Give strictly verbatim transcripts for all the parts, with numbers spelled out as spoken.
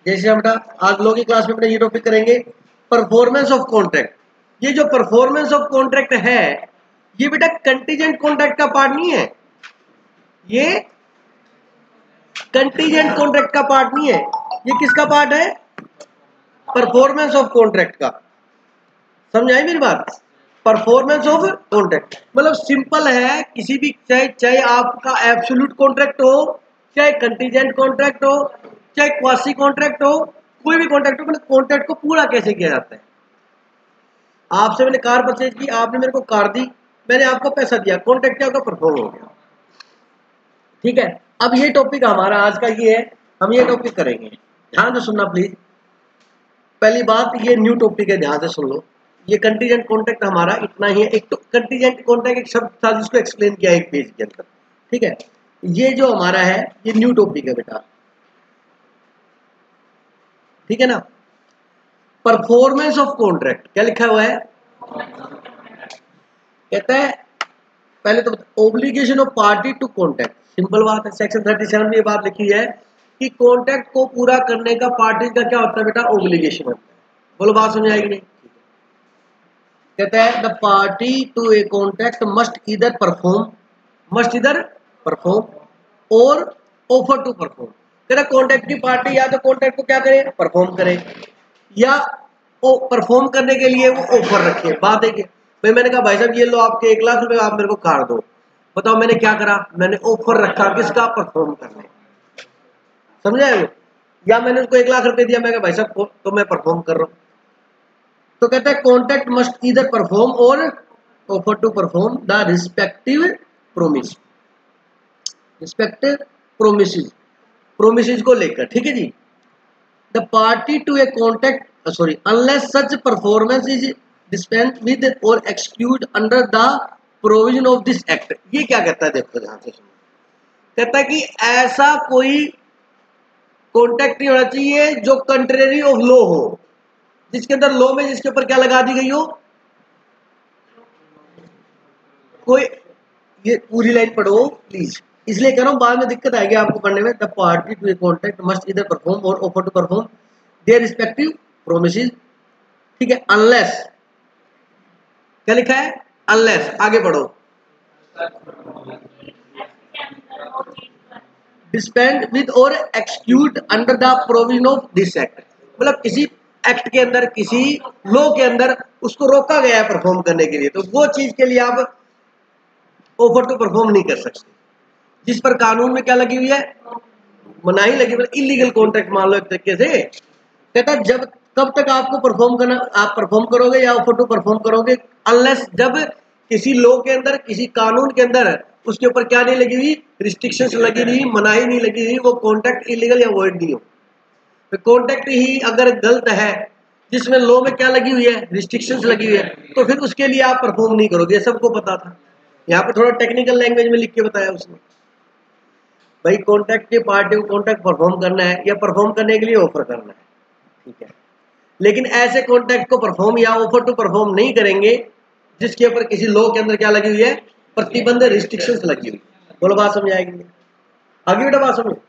जैसे हम बेटा आज लोग की क्लास में बेटा ये टॉपिक करेंगे परफॉर्मेंस ऑफ कॉन्ट्रैक्ट। ये जो परफॉर्मेंस ऑफ कॉन्ट्रैक्ट है ये बेटा कंटीजेंट कॉन्ट्रैक्ट का पार्ट नहीं है, ये कंटीजेंट कॉन्ट्रैक्ट का पार्ट नहीं है, ये किसका पार्ट है? परफॉर्मेंस ऑफ कॉन्ट्रैक्ट का। समझ आई मेरी बात? परफॉर्मेंस ऑफ कॉन्ट्रैक्ट मतलब सिंपल है, किसी भी चाहे चाहे आपका एब्सोल्यूट कॉन्ट्रैक्ट हो, चाहे कंटीजेंट कॉन्ट्रैक्ट हो, चाहे क्वासी कॉन्ट्रैक्ट हो, कोई भी कॉन्ट्रैक्ट हो, मतलब कॉन्ट्रैक्ट को पूरा कैसे किया जाता है। आपसे मैंने कार परचेज की, आपने मेरे को कार दी, मैंने आपको पैसा दिया, कॉन्ट्रैक्ट क्या होगा? परफॉर्म हो गया। ठीक है, अब ये टॉपिक हमारा आज का ये है, हम ये टॉपिक करेंगे, ध्यान से सुनना प्लीज। पहली बात ये न्यू टॉपिक है, ध्यान से सुन लो। ये कंटीजेंट कॉन्ट्रैक्ट हमारा इतना ही है। एक तो कंटीजेंट कॉन्ट्रैक्ट एक शब्द था जिसको एक्सप्लेन किया एक पेज के अंदर। ठीक है, ये जो हमारा है ये न्यू टॉपिक है बेटा। ठीक है ना। परफॉर्मेंस ऑफ कॉन्ट्रैक्ट क्या लिखा हुआ है? कहता है पहले तो obligation of party to contract. Simple बात है, सेक्शन थर्टी सेवन में ये बात लिखी है कि कॉन्ट्रैक्ट को पूरा करने का पार्टी का क्या होता है बेटा? ऑब्लिगेशन होता है। बोलो बात समझ आएगी नहीं? कहता है the party to a contract must either perform must either perform or offer to perform. कहता है कॉन्ट्रैक्ट की पार्टी या तो कॉन्ट्रैक्ट को क्या करे? परफॉर्म करे, या वो परफॉर्म करने के लिए वो ऑफर रखे। बात है कि भाई मैंने कहा भाई साहब ये लो आपके एक लाख रुपए, आप मेरे को कार दो। बताओ मैंने क्या करा? मैंने ऑफर रखा किसका? परफॉर्म करने। समझे? या मैंने उसको एक लाख रुपए दिया, मैं कहा भाई साहब तो मैं परफॉर्म कर रहा हूं। तो कहता है contract must either perform or offer to perform the respective promise. Respective promises, promises को लेकर। ठीक है जी। The party to a contract sorry unless such performance is dispense with or excuse under the provision of this act. ये क्या कहता है? देखो ध्यान से सुनो। कहता है कि ऐसा कोई कॉन्ट्रैक्ट नहीं होना चाहिए जो कंट्रेरी ऑफ लॉ हो, जिसके अंदर लॉ में जिसके ऊपर क्या लगा दी गई हो, कोई ये पूरी लाइन पढ़ो प्लीज, इसलिए कह रहा हूं बाद में दिक्कत आएगी आपको पढ़ने में। The party to a contract must either perform or offer to perform their respective promises. ठीक है, अनलेस क्या लिखा है? अनलेस। आगे बढ़ो। Dispensed with or excused under the provision of this act. मतलब किसी एक्ट के अंदर, किसी लॉ के अंदर उसको रोका गया है परफॉर्म करने के लिए, तो वो चीज के लिए आप ऑफर टू परफॉर्म नहीं कर सकते। जिस पर कानून में क्या लगी हुई है? मनाही लगी, मतलब इलीगल कॉन्ट्रैक्ट मान लो एक तरीके से। कहता जब कब तक आपको परफॉर्म करना, आप परफॉर्म करोगे या ऑफर टू परफॉर्म करोगे? अनलेस जब किसी लॉ के अंदर, किसी कानून के अंदर उसके ऊपर क्या नहीं लगी हुई? रिस्ट्रिक्शंस लगी नहीं, मनाही नहीं लगी हुई, वो कॉन्ट्रैक्ट इलीगल या वॉइड नहीं हो। तो कॉन्ट्रैक्ट ही अगर गलत है जिसमें लॉ में क्या लगी हुई है? रिस्ट्रिक्शंस लगी हुई है, तो फिर उसके लिए आप परफॉर्म नहीं करोगे। सबको पता था, यहाँ पे थोड़ा टेक्निकल लैंग्वेज में लिख के बताया उसने। भाई कॉन्ट्रैक्ट की पार्टी को कॉन्ट्रैक्ट परफॉर्म करना है या परफॉर्म करने के लिए ऑफर करना है। ठीक है, लेकिन ऐसे कॉन्ट्रैक्ट को परफॉर्म या ऑफर टू परफॉर्म नहीं करेंगे जिसके ऊपर किसी लॉ के अंदर क्या लगी हुई है? प्रतिबंध, रिस्ट्रिक्शंस लगी हुई। बोलो बात समझ आएगी? आगे बेटा बात समझो।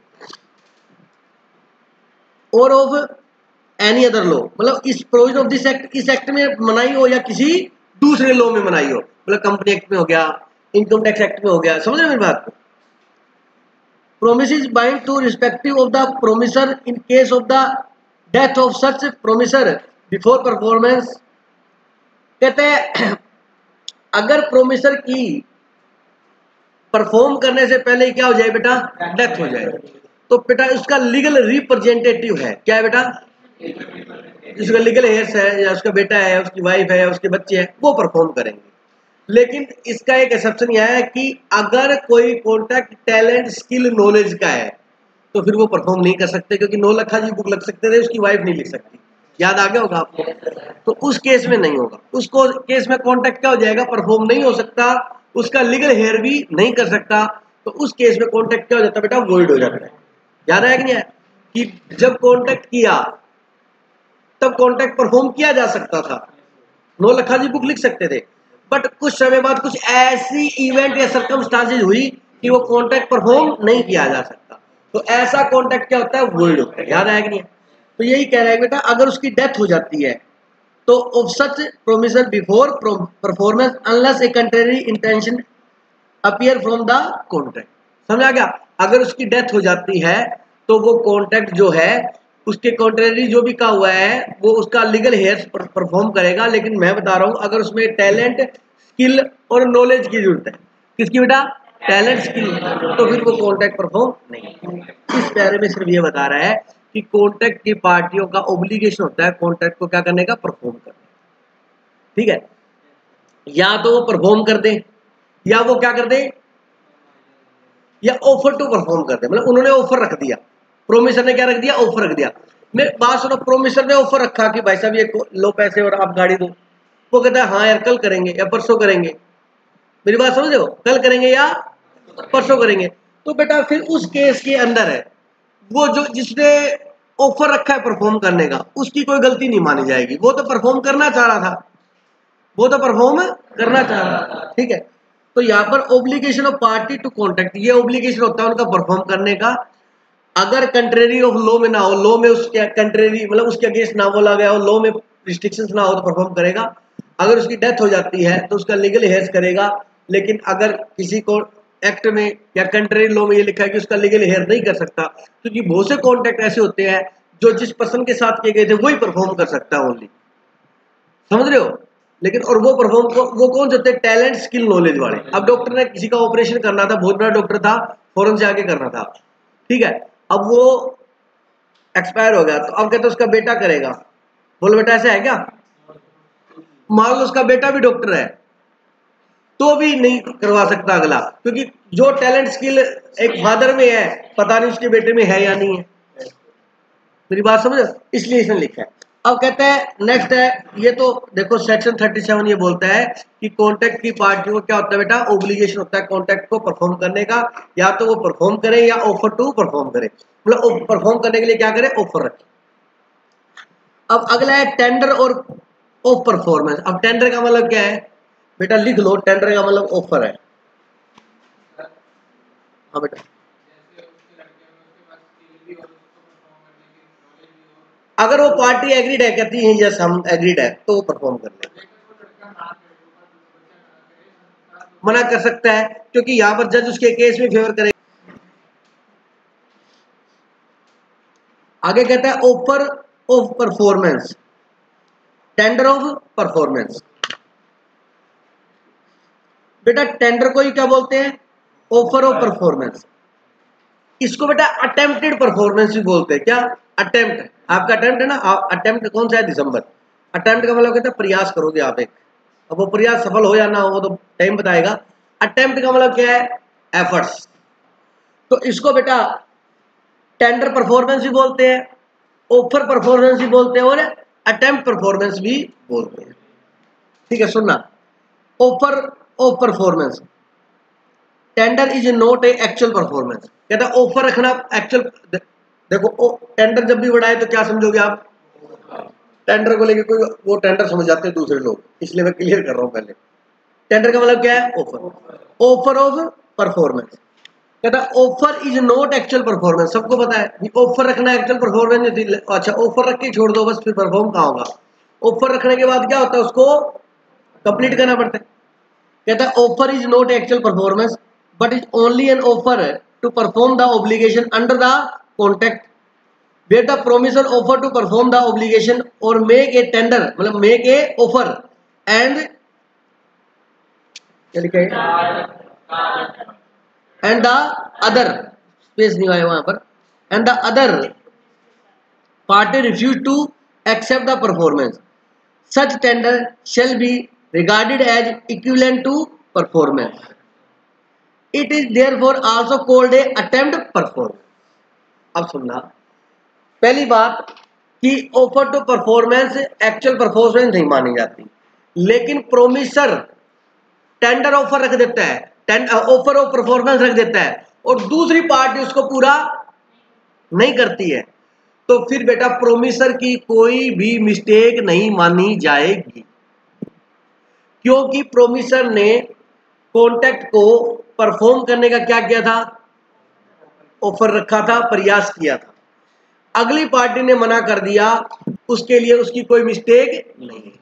और ऑफ एनी अदर लॉ, मतलब इस प्रोविजन ऑफ दिस एक्ट, इस एक्ट में मनाई हो या किसी दूसरे लॉ में मनाई हो, मतलब कंपनी एक्ट में हो गया, इनकम टैक्स एक्ट में हो गया। समझ रहे मेरी बात को? Promises bind to respective of the promiser in case of the death of such promiser before performance. कहते हैं अगर प्रोमिसर की परफॉर्म करने से पहले क्या हो जाए बेटा? डेथ हो जाए, तो बेटा उसका लीगल रिप्रेजेंटेटिव है। क्या है बेटा? जिसका लीगल हेयर्स है, या उसका बेटा है, उसकी वाइफ है, या उसके बच्चे हैं, वो परफॉर्म करेंगे। लेकिन इसका एक एक्सेप्शन यह है कि अगर कोई कॉन्ट्रैक्ट टैलेंट, स्किल, नॉलेज का है तो फिर वो परफॉर्म नहीं कर सकते, क्योंकि नौ लखा जी बुक लग सकते थे, उसकी वाइफ नहीं लिख सकती। याद आ गया होगा आपको? तो उस केस में नहीं होगा। उसको केस में कॉन्ट्रैक्ट क्या हो जाएगा? परफॉर्म नहीं हो सकता, उसका लीगल हेयर भी नहीं कर सकता। तो उस केस में कॉन्ट्रैक्ट क्या हो जाता है बेटा? वॉइड हो जाता है। याद आया कि नहीं आया? कि जब कॉन्ट्रैक्ट किया तब कॉन्ट्रैक्ट परफॉर्म किया जा सकता था, नौ लखा जी बुक लिख सकते थे, बट कुछ समय बाद कुछ ऐसी इवेंट या सर्कमस्टांसेस हुई कि वो कॉन्ट्रैक्ट परफॉर्म नहीं किया जा सकता। तो ऐसा कॉन्ट्रैक्ट क्या होता है? वॉइड होता है। याद आया कि नहीं? तो यही कह रहा है बेटा, अगर उसकी डेथ हो जाती है तो of such promiser before performance unless a contrary intention appear from the contract. समझा गया? अगर उसकी डेथ हो जाती है तो वो कॉन्ट्रैक्ट जो है उसके कॉन्ट्रेरी जो भी कहा हुआ है वो उसका लीगल हेयर्स परफॉर्म करेगा। लेकिन मैं बता रहा हूं अगर उसमें टैलेंट, स्किल और नॉलेज की जरूरत है, किसकी बेटा? टैलेंट, स्किल, तो फिर वो कॉन्ट्रैक्ट परफॉर्म नहीं। इस बारे में सिर्फ ये बता रहा है कि कॉन्ट्रैक्ट की पार्टियों का ऑब्लिगेशन होता है कॉन्ट्रैक्ट को क्या करने का? परफॉर्म करने। ठीक है, या तो वो परफॉर्म कर दे या वो क्या कर दे, या ऑफर टू परफॉर्म कर दे। मतलब उन्होंने ऑफर रख दिया, प्रोमिसर ने क्या रख दिया? ऑफर रख दिया। मैं बात सुनो, प्रोमिसर ने ऑफर रखा कि भाई साहब ये लो पैसे और आप गाड़ी दो। वो कहता है हाँ यार कल करेंगे या परसों करेंगे। मेरी बात समझ हो? कल करेंगे या परसों करेंगे। तो बेटा फिर उस केस के अंदर है वो जो जिसने ऑफर रखा है परफॉर्म करने का, उसकी कोई गलती नहीं मानी जाएगी। वो तो परफॉर्म करना चाह रहा था, वो तो परफॉर्म करना चाह रहा था। ठीक है, तो यहाँ पर obligation of party to contract, ये ओब्लिगेशन होता है उनका परफॉर्म करने का। अगर कंट्रेरी ऑफ लॉ में ना हो, लॉ में उसके कंट्रेरी मतलब उसके अगेंस्ट ना बोला गया हो, लॉ में रिस्ट्रिक्शंस ना हो तो परफॉर्म करेगा। अगर उसकी डेथ हो जाती है तो उसका लीगल हेयर्स करेगा। लेकिन अगर किसी को एक्ट में या कंट्रेरी लॉ में ये लिखा है कि उसका लीगल हेयर नहीं कर सकता, क्योंकि तो बहुत से कॉन्ट्रैक्ट ऐसे होते हैं जो जिस पर्सन के साथ किए गए थे वही परफॉर्म कर सकता है ओनली। समझ रहे हो? लेकिन और वो परफॉर्म को वो कौन से होते हैं? टैलेंट, स्किल, नॉलेज वाले। अब डॉक्टर ने किसी का ऑपरेशन करना था, बहुत बड़ा डॉक्टर था, फौरन से आगे करना था। ठीक है, अब वो एक्सपायर हो गया तो अब कहते उसका बेटा करेगा। बोलो बेटा ऐसा है क्या? मान लो उसका बेटा भी डॉक्टर है तो भी नहीं करवा सकता अगला, क्योंकि जो टैलेंट स्किल एक फादर में है पता नहीं उसके बेटे में है या नहीं है। मेरी बात समझ? इसलिए इसने लिखा है। अब कहता है नेक्स्ट है, ये तो देखो सेक्शन सैंतीस ये बोलता है कि कॉन्ट्रैक्ट की पार्टियों को क्या होता है बेटा? ओब्लिगेशन होता है कॉन्ट्रैक्ट को परफॉर्म करने का। या तो वो परफॉर्म करे या ऑफर टू परफॉर्म करे। मतलब परफॉर्म करने के लिए क्या करे? ऑफर रखे। अब अगला है टेंडर और ऑफ परफॉर्मेंस। अब टेंडर का मतलब क्या है बेटा? लिख लो, टेंडर का मतलब ऑफर है। हाँ बेटा, अगर वो पार्टी एग्रीड है, कहती है यस हम एग्रीड है, तो वो परफॉर्म कर ले। मना कर सकता है क्योंकि यहां पर जज उसके केस में फेवर करेगा। आगे कहता है offer of performance, tender of performance. बेटा टेंडर को ही क्या बोलते हैं? Offer of performance. इसको बेटा अटेम्प्टेड परफॉर्मेंस भी बोलते हैं। क्या? अटेम्प्ट। आपका अटेम्प्ट है ना, अटेम्प्ट कौन सा है? दिसंबर। अटेम्प्ट का मतलब कहता है प्रयास करोगे आप एक। अब वो प्रयास सफल हो या ना हो वो तो टाइम बताएगा। अटेम्प्ट का मतलब क्या है? एफर्ट्स। तो इसको बेटा टेंडर परफॉर्मेंस भी बोलते हैं, ऑफर परफॉर्मेंस भी बोलते हैं और अटेम्प्ट परफॉर्मेंस भी बोलते हैं। ठीक है, सुनना। Offer of performance, tender is not a actual performance. कहता है ऑफर रखना एक्चुअल। देखो टेंडर जब भी बढ़ाए तो क्या समझोगे आप? टेंडर को लेके कोई वो टेंडर समझ जाते हैं दूसरे लोग, इसलिए मैं क्लियर कर रहा हूं पहले। टेंडर का मतलब क्या है? ऑफर। ऑफर ऑफ परफॉर्मेंस, कहता offer is not actual performance. सबको पता है ऑफर रखना एक्चुअल परफॉर्मेंस। अच्छा ऑफर रख के छोड़ दो बस, फिर परफॉर्म कहाँ होगा? ऑफर रखने के बाद क्या होता है? उसको कंप्लीट करना पड़ता है। कहता है offer is not actual performance but is only an offer to perform the obligation under the contract where the promisor offer to perform the obligation or make a tender, मतलब make a offer and क्या लिखा है? and the other space नहीं आया वहां पर, and the other party refuse to accept the performance, such tender shall be regarded as equivalent to performance. It is therefore also called a attempt performance. अब सुनना, पहली बात कि offer to performance actual performance नहीं मानी जाती, लेकिन promisor tender offer रख देता है, ऑफर ऑफ परफॉर्मेंस रख देता है और दूसरी पार्टी उसको पूरा नहीं करती है, तो फिर बेटा प्रोमिसर की कोई भी मिस्टेक नहीं मानी जाएगी, क्योंकि प्रोमिसर ने कॉन्ट्रैक्ट को परफॉर्म करने का क्या किया था? ऑफर रखा था, प्रयास किया था। अगली पार्टी ने मना कर दिया, उसके लिए उसकी कोई मिस्टेक नहीं है।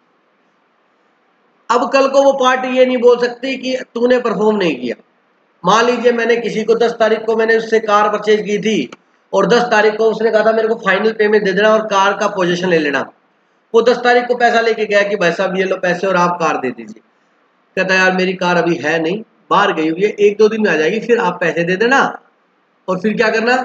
अब कल को वो पार्टी ये नहीं बोल सकती कि तूने परफॉर्म नहीं किया। मान लीजिए मैंने किसी को दस तारीख को मैंने उससे कार परचेज की थी और दस तारीख को उसने कहा था मेरे को फाइनल पेमेंट दे देना और कार का पोजीशन ले लेना। वो दस तारीख को पैसा लेके गया कि भाई साहब ये लो पैसे और आप कार दे दीजिए। कहता यार मेरी कार अभी है नहीं, बाहर गई हुई है, एक दो दिन में आ जाएगी, फिर आप पैसे दे देना और फिर क्या करना।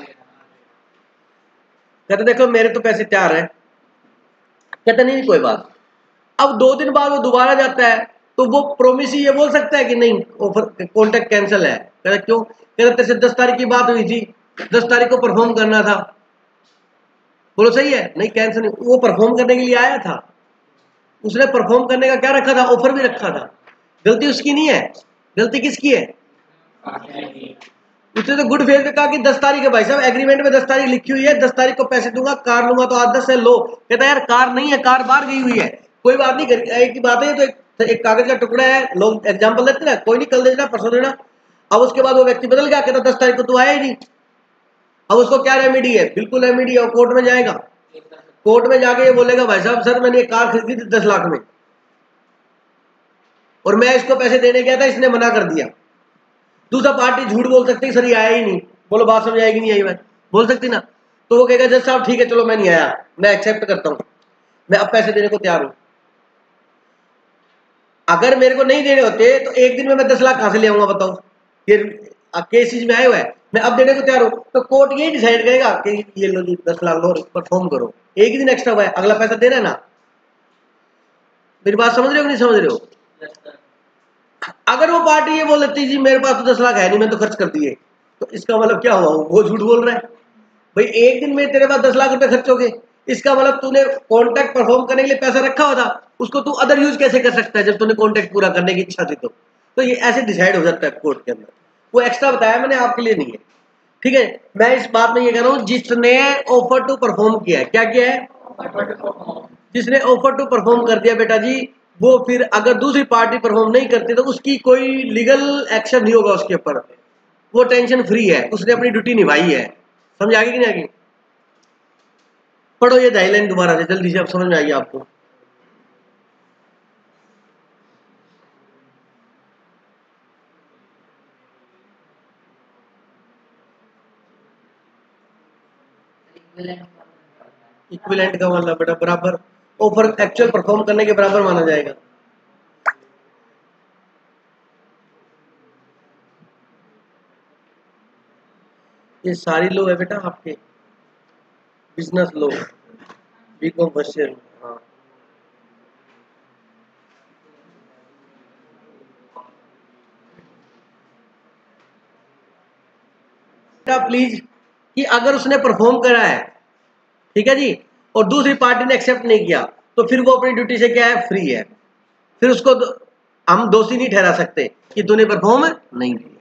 कहते देखो मेरे तो पैसे तैयार है। कहता नहीं कोई बात। अब दो दिन बाद वो दोबारा जाता है तो वो प्रोमिस ही ये बोल सकता है कि नहीं ऑफर कॉन्ट्रैक्ट कैंसिल है। कहता क्यों? कहता तेरे से दस तारीख की बात हुई थी, दस तारीख को परफॉर्म करना था। बोलो सही है? नहीं कैंसिल नहीं, वो परफॉर्म करने के लिए आया था, उसने परफॉर्म करने का क्या रखा था, ऑफर भी रखा था। गलती उसकी नहीं है, गलती किसकी है? उसने तो गुड फेथ में कहा कि दस तारीख है भाई साहब, एग्रीमेंट में दस तारीख लिखी हुई है, दस तारीख को पैसे दूंगा, कार लूंगा तो आज दस से लो। कहता यार कार नहीं है, कार बाहर गई हुई है, कोई बात नहीं, एक ही बात है तो एक, एक कागज का टुकड़ा है, लोग एग्जाम्पल देते ना, कोई नहीं कल दे देना परसों देना। अब उसके बाद वो व्यक्ति बदल गया, कहता दस तारीख को तो आया ही नहीं। अब उसको क्या रेमेडी है? बिल्कुल रेमेडी है, कोर्ट में जाएगा, कोर्ट में जाके ये बोलेगा भाई साहब सर मैंने एक कार खरीदी थी दस लाख में और मैं इसको पैसे देने गया था, इसने मना कर दिया। दूसरा पार्टी झूठ बोल सकती है सर ये आया ही नहीं। बोलो बात समझ आएगी नहीं आई बात? बोल सकती ना। तो वो कहेगा जज साहब ठीक है चलो मैं नहीं आया, मैं एक्सेप्ट करता हूं, मैं अब पैसे देने को तैयार हूं। अगर मेरे को नहीं देने होते तो एक दिन में मैं दस लाख कहां से ले आऊंगा बताओ? ये केसेज में आए हुआ है, मैं अब देने को तैयार हूं। तो कोर्ट यही डिसाइड करेगा कि ये लो जी दस लाख लो परफॉर्म करो, एक ही दिन एक्स्ट्रा हुआ है, अगला पैसा देना है ना। मेरी बात समझ रहे हो नहीं समझ रहे हो? अगर वो पार्टी ये बोल देती जी मेरे पास तो दस लाख है नहीं, मैं तो खर्च कर दिए, तो इसका मतलब क्या हुआ? वो झूठ बोल रहा है। भाई एक दिन में तेरे पास दस लाख रुपए खर्च हो गए, इसका मतलब तूने कॉन्ट्रैक्ट परफॉर्म करने के लिए पैसा रखा हुआ था, उसको तू अदर यूज कैसे कर सकता है जब तूने कॉन्ट्रैक्ट पूरा करने की इच्छा थी? तो तो ये ऐसे डिसाइड हो जाता है कोर्ट के अंदर। वो एक्स्ट्रा बताया मैंने, आपके लिए नहीं है, ठीक है। मैं इस बात में ये कह रहा हूं जिसने ऑफर टू परफॉर्म किया है, क्या किया है? जिसने ऑफर टू परफॉर्म कर दिया बेटा जी, वो फिर अगर दूसरी पार्टी परफॉर्म नहीं करती तो उसकी कोई लीगल एक्शन नहीं होगा उसके ऊपर, वो टेंशन फ्री है, उसने अपनी ड्यूटी निभाई है। समझ आ गई कि नहीं आ गई? पढ़ो ये गाइडलाइन दोबारा से जल्दी से, अब समझ में आइए आपको। इक्विवेलेंट का मतलब बेटा बराबर, ऑफर एक्चुअल परफॉर्म करने के बराबर माना जाएगा। ये सारी लो है बेटा आपके business law, B com first year. हाँ बेटा प्लीज कि अगर उसने परफॉर्म करा है, ठीक है जी, और दूसरी पार्टी ने एक्सेप्ट नहीं किया तो फिर वो अपनी ड्यूटी से क्या है? फ्री है। फिर उसको हम दोषी नहीं ठहरा सकते कि तूने परफॉर्म नहीं किया।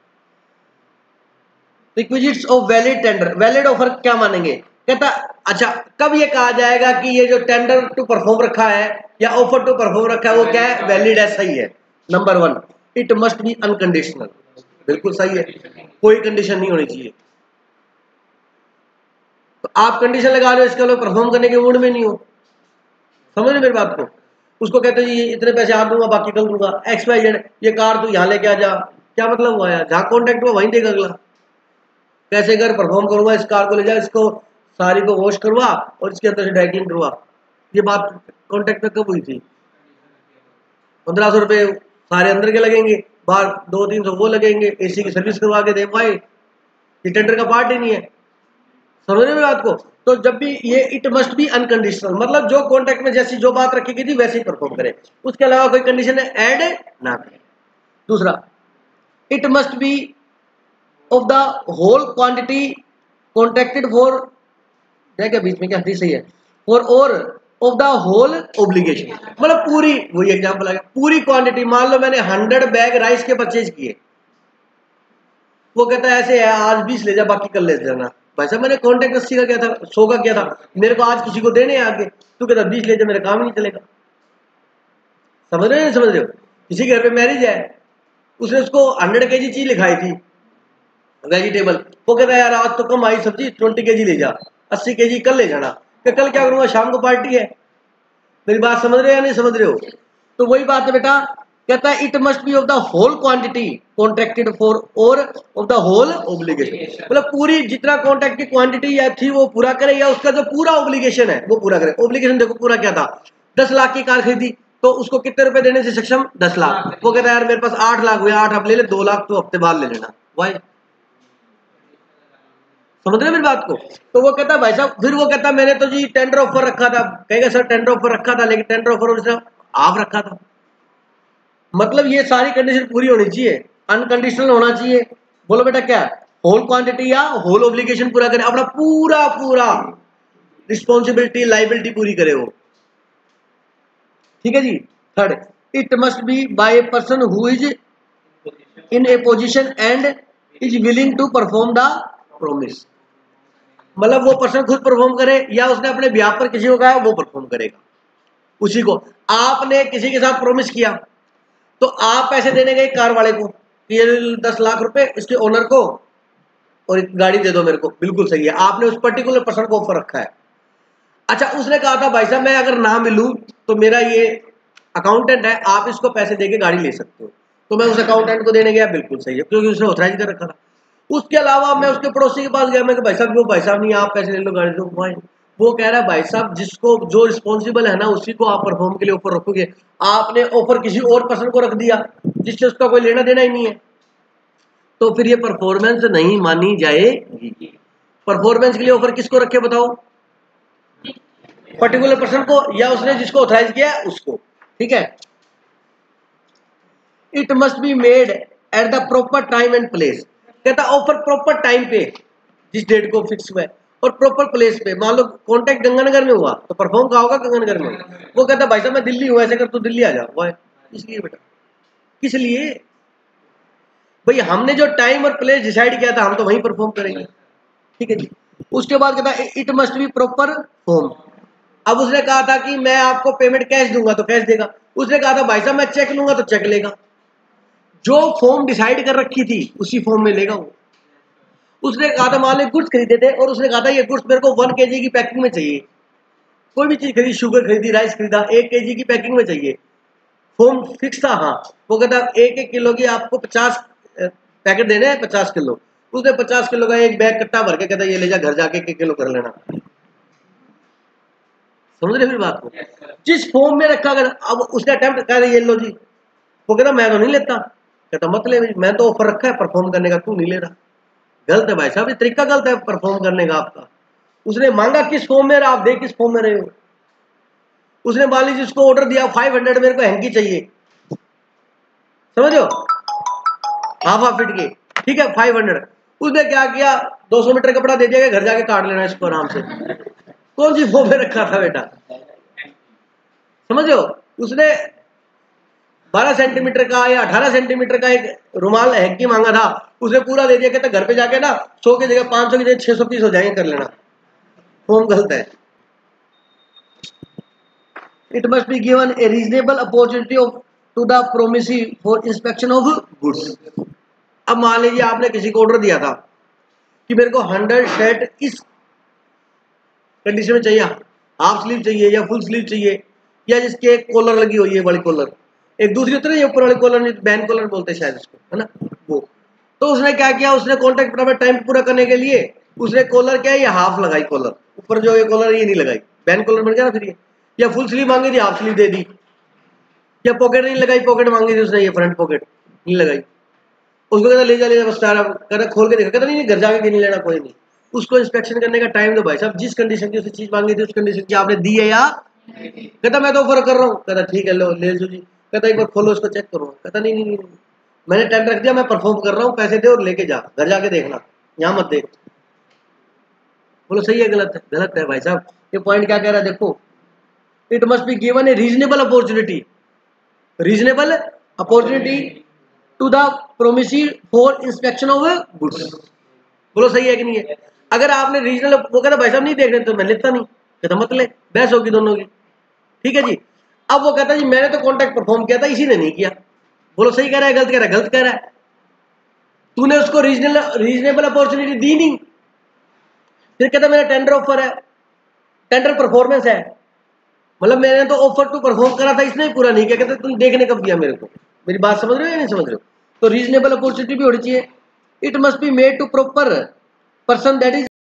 Requisites of valid tender, valid offer क्या मानेंगे? कहता अच्छा कब ये कहा जाएगा कि ये जो टेंडर टू परफॉर्म रखा है या ऑफर टू परफॉर्म रखा है वो क्या है? वैलिड है, सही है। Number one, it must be unconditional, बिल्कुल सही है, कोई कंडीशन नहीं होनी चाहिए। तो आप कंडीशन लगा रहे हो इसका लोग परफॉर्म करने के मूड में नहीं हो, समझ रहे मेरी बात को? उसको कहते हैं जी इतने पैसे आज दूंगा बाकी कल दूंगा, एक्स वाई जेड, ये कार तू यहाँ लेके आ जा, क्या मतलब हुआ यार? जहाँ कॉन्टेक्ट हुआ वहीं देगा अगला। कैसे कर परफॉर्म करूंगा, इस कार को ले जा, इसको सारी को वॉश करवा और इसके अंदर से ड्राइकिंग करवा। ये बात कॉन्टेक्ट में कब हुई थी? पंद्रह सौ रुपये सारे अंदर के लगेंगे, बाहर दो तीन सौ वो लगेंगे, एसी की सर्विस करवा के दे पाए, ये टेंडर का पार्ट ही नहीं है। समझ रहे हो बात को? तो जब भी ये इट मस्ट बी अनकंडीशनल, मतलब जो कॉन्ट्रैक्ट में जैसी जो बात रखी गई थी वैसे ही परफॉर्म करे, उसके अलावा कोई कंडीशन ऐड ना करे। दूसरा, it must be of the whole quantity contracted for, क्या बीच में क्या हदीस सही है, फॉर और ऑफ द होल ऑब्लिगेशन, मतलब पूरी, वही एग्जांपल आ गया, पूरी क्वांटिटी। मान लो मैंने हंड्रेड बैग राइस के परचेज किए, वो कहता है ऐसे है आज बीस ले जा बाकी कल ले जाना। भाई साहब मैंने कॉन्ट्रैक्ट अस्सी का किया था, सौ का किया था, मेरे को आज किसी को देने आगे, तू कहता बीस ले जा, मेरा काम ही नहीं चलेगा। समझ रहे हो नहीं समझ रहे हो? किसी घर पे मैरिज है, उसने उसको हंड्रेड के जी चीज लिखाई थी, वेजिटेबल। वो कहता है यार आज तो कम आई सब्जी, ट्वेंटी के जी ले जा, अस्सी के जी कल ले जाना। कि कल क्या करूंगा, शाम को पार्टी है। मेरी बात समझ रहे हो या नहीं समझ रहे हो? तो वही बात है बेटा, कहता है it must be of the whole quantity contracted for और ऑफ द होल ऑब्लिगेशन। मतलब पूरी जितना कॉन्ट्रैक्ट की क्वांटिटी या थी वो पूरा करे, या उसका जो पूरा ऑब्लिगेशन है वो पूरा करे। ऑब्लिगेशन देखो पूरा क्या था, दस लाख की कार खरीदी तो उसको कितने रुपए देने से सक्षम, दस लाख। वो कहता है यार मेरे पास आठ लाख हुए, आठ आप ले ले, दो लाख तो हफ्ते बाद ले लेना। वाई, समझ रहे मेरी बात को? तो वो कहता है भाई साहब, फिर वो कहता है मैंने तो जी टेंडर ऑफर रखा था। कहेगा सर टेंडर ऑफर रखा था, लेकिन टेंडर ऑफर उसने आप रखा था। मतलब ये सारी कंडीशन पूरी होनी चाहिए, अनकंडीशनल होना चाहिए। बोलो बेटा क्या, होल क्वांटिटी या होल ऑब्लिगेशन पूरा करे, अपना पूरा पूरा रिस्पॉन्सिबिलिटी लाइबिलिटी पूरी करे वो। ठीक है जी। Third, it must be by a person who is in a position and is willing to perform the promise. मतलब वो पर्सन खुद परफॉर्म करे या उसने अपने ब्याह पर किसी को कहा वो परफॉर्म करेगा उसी को। आपने किसी के साथ प्रोमिस किया तो आप पैसे देने गए कार वाले को, ये दस लाख रुपए इसके ओनर को और एक गाड़ी दे दो मेरे को, बिल्कुल सही है, आपने उस पर्टिकुलर पर्सन को ऑफर रखा है। अच्छा, उसने कहा था भाई साहब मैं अगर ना मिलूं तो मेरा ये अकाउंटेंट है, आप इसको पैसे देके गाड़ी ले सकते हो। तो मैं उस अकाउंटेंट को देने गया, बिल्कुल सही है, क्योंकि उसने ऑथराइज कर रखा था। उसके अलावा मैं उसके पड़ोसी के पास गया, मैं भाई साहब वो भाई साहब नहीं, आप पैसे ले लो गाड़ी दो। वो कह रहा है भाई साहब जिसको जो रिस्पॉन्सिबल है ना उसी को आप परफॉर्म के लिए ऑफर रखोगे, आपने ऑफर किसी और पर्सन को रख दिया जिससे उसका कोई लेना देना ही नहीं है, तो फिर ये परफॉर्मेंस नहीं मानी जाएगी। परफॉर्मेंस के लिए ऑफर किसको रखे बताओ, पर्टिकुलर पर्सन को या उसने जिसको ऑथराइज किया है उसको। ठीक है। It must be made at the proper time and place. कहता ऑफर प्रॉपर टाइम पे जिस डेट को फिक्स हुआ है और प्रॉपर प्लेस पे। मान लो कॉन्टैक्ट गंगानगर में हुआ तो परफॉर्म कहाँ होगा, गंगानगर में। वो कहता भाई साहब मैं दिल्ली हूँ, ऐसे कर तू दिल्ली आ जा। वो इसलिए बेटा, किस लिए भाई, हमने जो टाइम और प्लेस डिसाइड किया था हम तो वहीं परफॉर्म करेंगे। ठीक है जी। उसके बाद कहता it must be proper form. अब उसने कहा था कि मैं आपको पेमेंट कैश दूंगा तो कैश देगा, उसने कहा था भाई साहब मैं चेक लूंगा तो चेक लेगा। जो फॉर्म डिसाइड कर रखी थी उसी फॉर्म में लेगा वो। उसने कहा था मान लो गुड्स खरीदे थे और उसने कहा था ये गुड्स मेरे को वन केजी की पैकिंग में चाहिए। कोई भी चीज खरीदी, शुगर खरीदी, राइस खरीदा, एक केजी की पैकिंग में चाहिए, फॉर्म फिक्स था। हाँ, वो कहता एक एक किलो की आपको पचास पैकेट देने हैं, पचास किलो। उसने पचास किलो का एक बैग कट्टा भर के कहता ये ले जा घर जाके एक किलो कर लेना। समझ रहे फिर बात को, जिस फॉर्म में रखा गया। अब उसने अटेम्प्ट कर ये लो जी, वो कहता मैं तो नहीं लेता। कहता मत ले, मैं तो ऑफर रखा है परफॉर्म करने का, तू नहीं ले रहा। गलत है भाई साहब, ये तरीका गलत है परफॉर्म करने का आपका। उसने मांगा किस फॉर्म में, आप देख किस फॉर्म में रहे हो। उसने मान लीजिए उसको ऑर्डर दिया फाइव हंड्रेड मेरे को हैंकी चाहिए, समझो हाफ हाफ फिट के, ठीक है फाइव हंड्रेड। उसने क्या किया, दो सौ मीटर कपड़ा दे दिया, घर जाके काट लेना इसको आराम से। कौन सी फॉर्म में रखा था बेटा, समझो। उसने बारह सेंटीमीटर का या अठारह सेंटीमीटर का एक रुमाल हैंकी मांगा था, उसने पूरा दे दिया। कहता घर पे जाके ना सौ की जगह पांच सौ की जगह छह सौ पीस हो जाएंगे, कर लेना। फॉर्म गलत है। It must be given a reasonable opportunity of to the promisee for inspection of goods. अब मान लीजिए आपने किसी को ऑर्डर दिया था कि मेरे को हंड्रेड शर्ट इस कंडीशन में चाहिए, हाफ स्लीव चाहिए या फुल स्लीव चाहिए, या जिसके एक कॉलर लगी हुई है बड़ी कॉलर, एक दूसरी होती है ऊपर वाली कॉलर, बैन कॉलर बोलते हैं शायद इसको, है ना वो। तो उसने क्या किया, उसने कॉन्ट्रैक्ट पर टाइम पूरा करने के लिए उसने कॉलर क्या है ये हाफ लगाई, कॉलर ऊपर जो ये कॉलर ये नहीं लगाई, बैन कॉलर बन गया ना फिर ये। या फुल स्लीव मांगी थी हाफ स्लीव दे दी, या पॉकेट नहीं लगाई, पॉकेट मांगी थी उसने ये फ्रंट पॉकेट नहीं लगाई। उसको कहता ले जा ले जा बस सारा, कहता खोल के देखा, कहता नहीं घर जाके नहीं लेना कोई नहीं। उसको इंस्पेक्शन करने का टाइम दो भाई साहब, जिस कंडीशन की उसने चीज मांगी थी उस कंडीशन की आपने दी है या। कहता मैं तो ऑफर कर रहा हूँ। कहता ठीक है लो ले लो जी। कहता एक बार खोलो इसको चेक करो। कहता नहीं नहीं नहीं मैंने टेंडर रख दिया, मैं परफॉर्म कर रहा हूँ, पैसे दे और लेके जा, घर जाके देखना, यहाँ मत देख। बोलो सही है गलत है? गलत है भाई साहब। ये पॉइंट क्या कह रहा है देखो, it must be given a reasonable opportunity, reasonable opportunity to the promisee for inspection of goods. बोलो सही है कि नहीं है? अगर आपने रीजनल, वो कहता भाई साहब नहीं देख रहे तो मैं लेता नहीं, कहता मत ले, बहस होगी दोनों की। ठीक है जी। अब वो कहता जी मैंने तो कॉन्ट्रैक्ट परफॉर्म किया था, इसी ने नहीं किया। बोलो सही कह रहा है गलत कह रहा है? गलत कह रहा है। तूने उसको रीजनल रीजनेबल अपॉर्चुनिटी दी नहीं। फिर कहता मेरा टेंडर ऑफर है, टेंडर परफॉर्मेंस है, मतलब मैंने तो ऑफर टू परफॉर्म करा था, इसने पूरा नहीं किया। कहते तुम देखने कब दिया मेरे को। मेरी बात समझ रहे हो या नहीं समझ रहे हो? तो रीजनेबल अपॉर्चुनिटी भी होनी चाहिए। It must be made to proper person that is